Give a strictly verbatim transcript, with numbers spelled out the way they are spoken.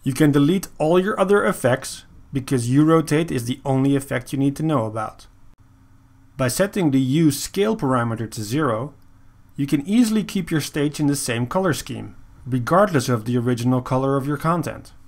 You can delete all your other effects because Hue Rotate is the only effect you need to know about. By setting the Hue scale parameter to zero, you can easily keep your stage in the same color scheme, regardless of the original color of your content.